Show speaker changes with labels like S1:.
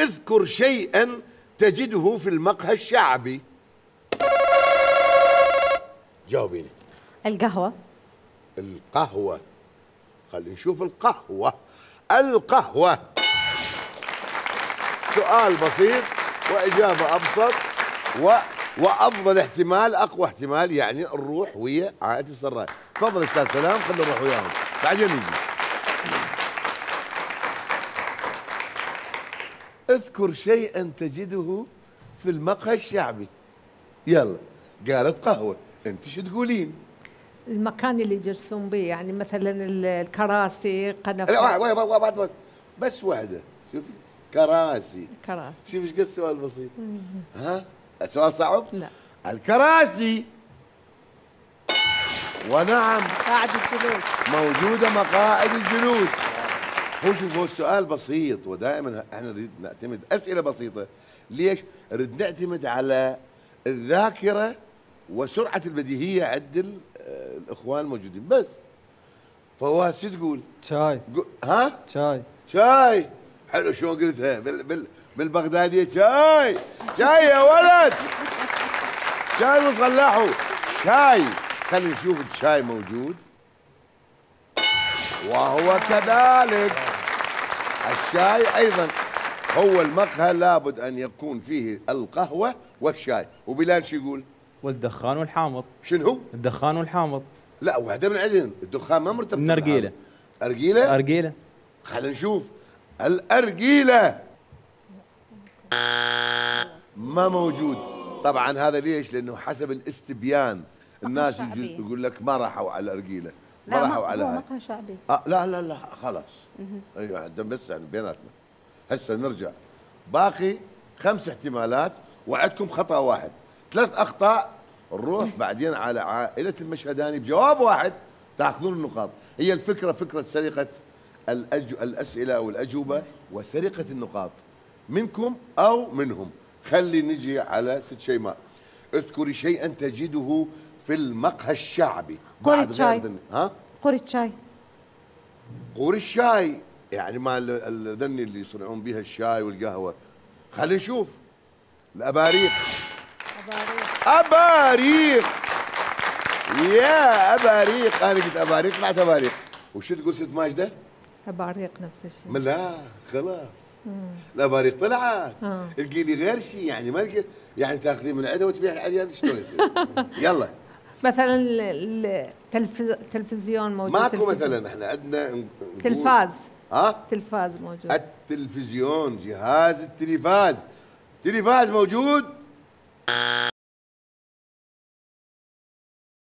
S1: اذكر شيئا تجده في المقهى الشعبي. جاوبيني.
S2: القهوة.
S1: القهوة. خلينا نشوف القهوة. القهوة سؤال بسيط وإجابة أبسط وأفضل احتمال أقوى احتمال، يعني نروح ويا عائلة السراي. تفضل أستاذ سلام، خلينا نروح وياهم بعدين نجي. اذكر شيئا تجده في المقهى الشعبي. يلا. قالت قهوة، انت شو تقولين؟
S2: المكان اللي يجلسون به، يعني مثلا الكراسي،
S1: لا
S2: قنفة.
S1: بس واحدة. شوفي، كراسي.
S2: كراسي.
S1: شوفي ايش قد سؤال بسيط. ها؟ السؤال صعب؟
S2: لا.
S1: الكراسي. ونعم،
S2: قاعد الجلوس.
S1: موجودة مقاعد الجلوس. هو شوف، هو السؤال بسيط، ودائما احنا نريد نعتمد اسئله بسيطه. ليش؟ نريد نعتمد على الذاكره وسرعه البديهيه عند الاخوان الموجودين بس. فواز شو تقول؟
S3: شاي.
S1: ها؟
S3: شاي.
S1: شاي. حلو شلون قلتها بالبغداديه. شاي. شاي يا ولد. شاي وصلحوا. شاي. خلينا نشوف الشاي موجود، وهو كذلك. الشاي أيضا. هو المقهى لابد أن يكون فيه القهوة والشاي. وبلال شو يقول؟
S3: والدخان والحامض.
S1: شنو هو؟
S3: الدخان والحامض.
S1: لا، واحدة من عندنا. الدخان ما مرتبط.
S3: النرجيلة.
S1: أرجيلة؟
S3: أرجيلة.
S1: خلينا نشوف. الأرجيلة ما موجود. طبعا هذا ليش؟ لأنه حسب الاستبيان الناس يقول لك ما راحوا على الأرجيلة، ما راحوا على هاي.
S2: مقهى شعبي.
S1: لا خلاص. ايوه بس يعني بيناتنا. هسه نرجع. باقي 5 احتمالات وعندكم خطأ واحد. 3 أخطاء نروح بعدين على عائلة المشهداني بجواب واحد تاخذون النقاط. هي الفكرة فكرة سرقة الأسئلة والأجوبة وسرقة النقاط منكم أو منهم. خلي نجي على ست شيماء. اذكري شيئا تجده في المقهى الشعبي.
S2: قورة شاي.
S1: ها؟
S2: قورة شاي.
S1: قور الشاي، يعني مال الذني اللي يصنعون بها الشاي والقهوة. خلينا نشوف. الأباريق. أباريق. يا أباريق. أنا قلت أباريق طلعت أباريق. وش تقول ست ماجدة؟
S2: أباريق نفس الشيء.
S1: لا خلاص. الأباريق طلعت. القيلي غير شيء، يعني ما لقيت، يعني تاخذين من عندها وتبيعي عريان شلون يصير؟ يلا.
S2: مثلا التلفزيون موجود.
S1: ماكو مثلا. احنا عندنا
S2: تلفاز.
S1: ها؟
S2: تلفاز موجود.
S1: التلفزيون، جهاز التلفاز. تلفاز موجود.